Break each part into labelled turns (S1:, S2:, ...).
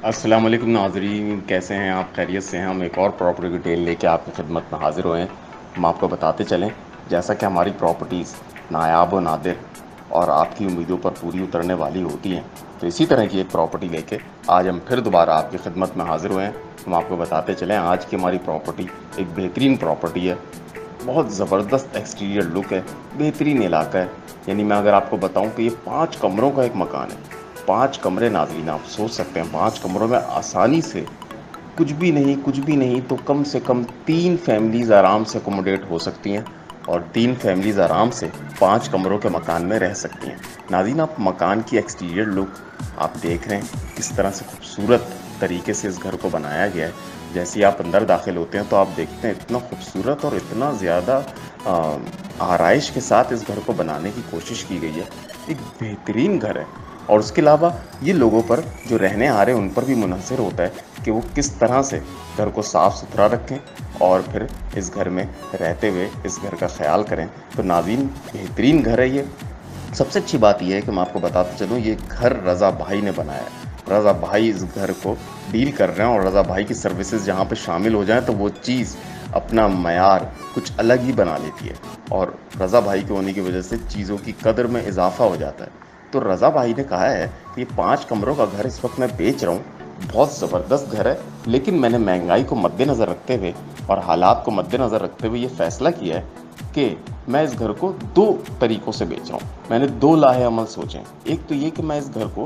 S1: अस्सलाम वालेकुम नाज़रीन, कैसे हैं आप? खैरियत से हैं? हम एक और प्रॉपर्टी डिटेल लेके आपकी खिदमत में हाज़िर हुए हैं। हम आपको बताते चलें, जैसा कि हमारी प्रॉपर्टीज़ नायाब व नादिर और आपकी उम्मीदों पर पूरी उतरने वाली होती हैं, तो इसी तरह की एक प्रॉपर्टी लेके आज हम फिर दोबारा आपकी खिदमत में हाज़िर हुए हैं। हम आपको बताते चलें, आज की हमारी प्रॉपर्टी एक बेहतरीन प्रॉपर्टी है। बहुत ज़बरदस्त एक्सटीरियर लुक है, बेहतरीन इलाका है। यानी मैं अगर आपको बताऊं कि ये 5 कमरों का एक मकान है। 5 कमरे नाज़रीन, आप सोच सकते हैं 5 कमरों में आसानी से कुछ भी नहीं तो कम से कम 3 फैमिलीज़ आराम से अकोमोडेट हो सकती हैं और 3 फैमिलीज़ आराम से 5 कमरों के मकान में रह सकती हैं। नाज़रीन, आप मकान की एक्सटीरियर लुक आप देख रहे हैं, किस तरह से खूबसूरत तरीके से इस घर को बनाया गया है। जैसे ही आप अंदर दाखिल होते हैं तो आप देखते हैं इतना खूबसूरत और इतना ज़्यादा आराइश के साथ इस घर को बनाने की कोशिश की गई है। एक बेहतरीन घर है और उसके अलावा ये लोगों पर जो रहने आ रहे हैं उन पर भी मुनहसर होता है कि वो किस तरह से घर को साफ़ सुथरा रखें और फिर इस घर में रहते हुए इस घर का ख्याल करें। तो नाज़रीन, बेहतरीन घर है ये। सबसे अच्छी बात यह है कि मैं आपको बताता चलूँ, ये घर रज़ा भाई ने बनाया है। रज़ा भाई इस घर को डील कर रहे हैं और रज़ा भाई की सर्विसेज जहाँ पे शामिल हो जाएं तो वो चीज़ अपना मयार कुछ अलग ही बना लेती है और रज़ा भाई के होने की वजह से चीज़ों की कदर में इजाफा हो जाता है। तो रज़ा भाई ने कहा है कि ये 5 कमरों का घर इस वक्त मैं बेच रहा हूँ। बहुत ज़बरदस्त घर है, लेकिन मैंने महंगाई को मद्देनज़र रखते हुए और हालात को मद्देनज़र रखते हुए ये फ़ैसला किया है कि मैं इस घर को 2 तरीक़ों से बेच रहा हूँ। मैंने 2 लाहे अमल सोचे हैं। एक तो ये कि मैं इस घर को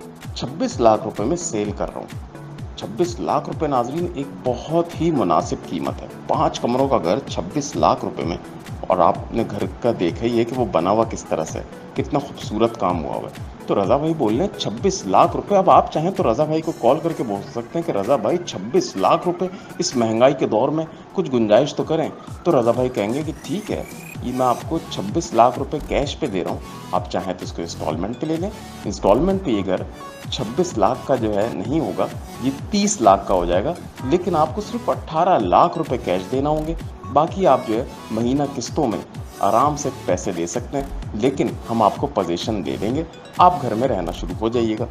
S1: 26 लाख रुपए में सेल कर रहा हूँ। 26 लाख रुपए नाज़रीन, एक बहुत ही मुनासिब कीमत है। 5 कमरों का घर 26 लाख रुपए में। और आपने घर का देखा ही है कि वो बना हुआ किस तरह से है, कितना खूबसूरत काम हुआ हुआ है। तो रज़ा भाई बोल रहे हैं 26 लाख रुपए। अब आप चाहें तो रज़ा भाई को कॉल करके बोल सकते हैं कि रज़ा भाई 26 लाख रुपए इस महंगाई के दौर में कुछ गुंजाइश तो करें। तो रज़ा भाई कहेंगे कि ठीक है, ये मैं आपको 26 लाख रुपए कैश पे दे रहा हूँ, आप चाहें तो इसको इंस्टॉलमेंट पे ले लें। इंस्टॉलमेंट पे ये घर 26 लाख का जो है नहीं होगा, ये 30 लाख का हो जाएगा, लेकिन आपको सिर्फ 18 लाख रुपए कैश देना होंगे। बाकी आप जो है महीना किस्तों में आराम से पैसे दे सकते हैं, लेकिन हम आपको पोजीशन दे देंगे, आप घर में रहना शुरू हो जाइएगा।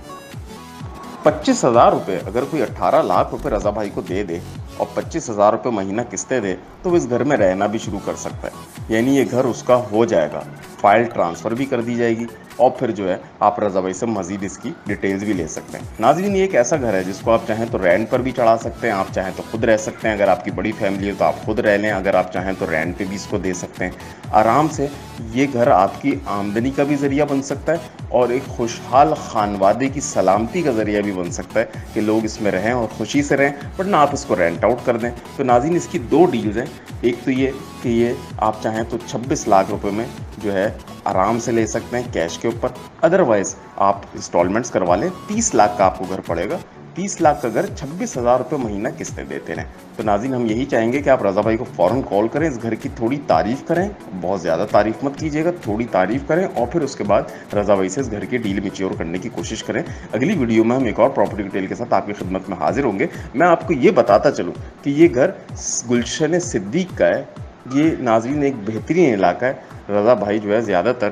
S1: 25,000 रुपये अगर कोई 18 लाख रुपए रज़ा भाई को दे दे और 25,000 रुपये महीना किस्तें दे तो वो इस घर में रहना भी शुरू कर सकता है। यानी ये घर उसका हो जाएगा, फाइल ट्रांसफ़र भी कर दी जाएगी और फिर जो है आप रज़ा भाई से मज़ीद इसकी डिटेल्स भी ले सकते हैं। नाज़रीन, ये एक ऐसा घर है जिसको आप चाहें तो रेंट पर भी चढ़ा सकते हैं, आप चाहें तो खुद रह सकते हैं। अगर आपकी बड़ी फैमिली है तो आप खुद रह लें, अगर आप चाहें तो रेंट पे भी इसको दे सकते हैं आराम से। ये घर आपकी आमदनी का भी ज़रिया बन सकता है और एक खुशहाल ख़ानवादे की सलामती का ज़रिया भी बन सकता है कि लोग इसमें रहें और खुशी से रहें, वरना आप इसको रेंट आउट कर दें। तो नाज़रीन, इसकी 2 डील्स हैं। एक तो ये कि ये आप चाहें तो 26 लाख रुपए में जो है आराम से ले सकते हैं कैश के ऊपर, अदरवाइज़ आप इंस्टॉलमेंट्स करवा लें। 30 लाख का आपको घर पड़ेगा। 30 लाख का घर 26,000 रुपये महीना किस्तें देते रहें। तो नाज़रीन, हम यही चाहेंगे कि आप रज़ा भाई को फ़ौरन कॉल करें, इस घर की थोड़ी तारीफ़ करें, बहुत ज़्यादा तारीफ़ मत कीजिएगा, थोड़ी तारीफ़ करें और फिर उसके बाद रज़ा भाई से इस घर की डील मैच्योर करने की कोशिश करें। अगली वीडियो में हम एक और प्रॉपर्टी डिटेल के साथ आपकी खिदमत में हाजिर होंगे। मैं आपको ये बताता चलूँ कि ये घर गुलशन सिद्दीक का है। ये नाज़रीन एक बेहतरीन इलाका है। रज़ा भाई जो है ज़्यादातर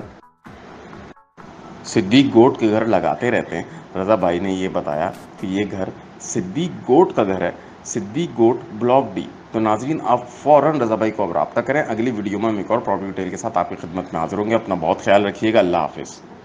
S1: सिद्दीक गोट के घर लगाते रहते हैं। रज़ा भाई ने ये बताया कि ये घर सिद्दीक गोट का घर है, सिद्दीक गोट ब्लॉक डी। तो नाज़रीन, आप फ़ौरन रज़ा भाई को अब रब्ता करें। अगली वीडियो में हम एक और प्रॉपर्टी डिटेल के साथ आपकी खिदमत में हाज़िर होंगे। अपना बहुत ख्याल रखिएगा। अल्लाह हाफ़िज़।